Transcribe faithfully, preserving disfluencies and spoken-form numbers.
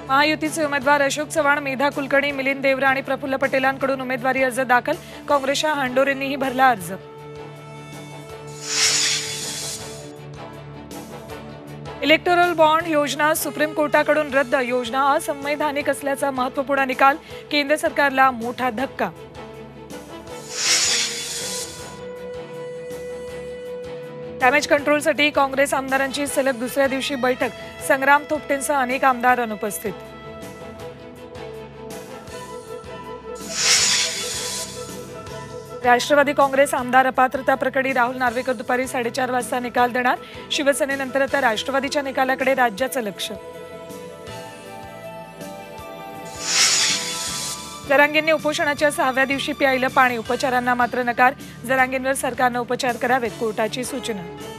महायुतीचे उमेदवार अशोक चव्हाण, मेधा कुलकर्णी, मिलिंद देवरा आणि प्रफुल्ल पटेलांकडून उमेदवारी अर्ज दाखल. काँग्रेसच्या हांडोरेंनीही भरला अर्ज. इलेक्टोरल बॉन्ड योजना सुप्रीम कोर्टाकडून रद्द. योजना असंवैधानिक असल्याचा महत्त्वपूर्ण निकाल. केंद्र सरकारला मोठा धक्का. डॅमेज कंट्रोलसाठी काँग्रेस आमदारांची सलग दुसऱ्या दिवशी बैठक. संग्राम थोपटेंसह अनेक आमदार अनुपस्थित. राष्ट्रवादी काँग्रेस आमदार अपात्रता प्रकरणी राहुल नार्वेकर दुपारी साडेचार वाजता निकाल देणार. शिवसेनेनंतर आता राष्ट्रवादीच्या निकालाकडे राज्याचं लक्ष. जरांगेंनी उपोषणाच्या सहाव्या दिवशी प्यायलं पाणी. उपचारांना मात्र नकार. जरांगेंवर सरकारनं उपचार करावेत, कोर्टाची सूचना.